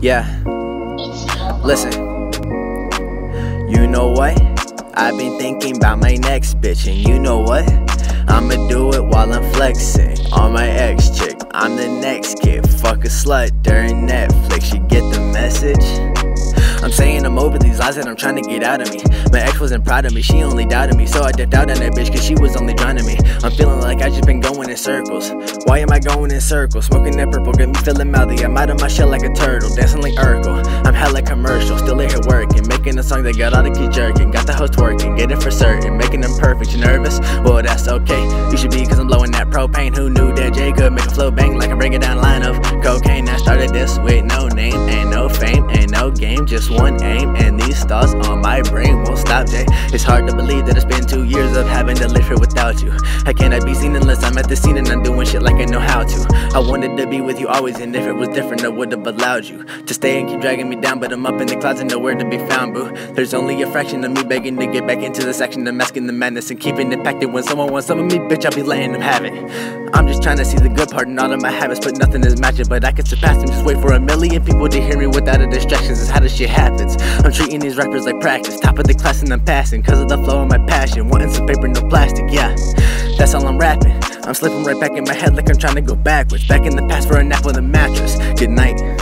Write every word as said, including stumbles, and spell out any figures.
Yeah, listen. You know what? I've been thinking about my next bitch, and you know what? I'ma do it while I'm flexing on my ex chick. I'm the next kid, fuck a slut during Netflix. You get the message? I'm saying I'm over these lies that I'm trying to get out of me. My ex wasn't proud of me, she only doubted me. So I dipped out on that bitch cause she was only drowning me. I'm feeling like I just been going in circles. Why am I going in circles? Smoking that purple got me feeling mouthy. I'm out of my shell like a turtle, dancing like Urkel. I'm hella commercial, still here working, making a song that got all the keys jerking. Got the host working, get it for certain, making them perfect. You nervous? Well, that's okay. You should be cause I'm blowing that propane. Who knew that J could make a flow bang like I'm breaking down a line of cocaine? I started this with no name, ain't no fame, ain't no game, just one aim, and these thoughts on my brain won't stop, Jay. It's hard to believe that it's been two years of having to live here without you. I cannot be seen unless I'm at the scene and I'm doing shit like I know how to. I wanted to be with you always, and if it was different I would've allowed you to stay and keep dragging me down, but I'm up in the clouds and nowhere to be found, boo. There's only a fraction of me begging to get back into the section of masking the madness and keeping it packed. And when someone wants some of me, bitch, I'll be letting them have it. I'm just trying to see the good part in all of my habits, but nothing is matching. But I can surpass them, just wait for a million people to hear me without a distractions. It's how this shit happens. I'm treating these rappers like practice, top of the class and I'm passing, cause of the flow of my passion. Wanting some paper, no plastic, yeah, that's all I'm rapping. I'm slipping right back in my head like I'm trying to go backwards, back in the past for a nap on the mattress. Good night.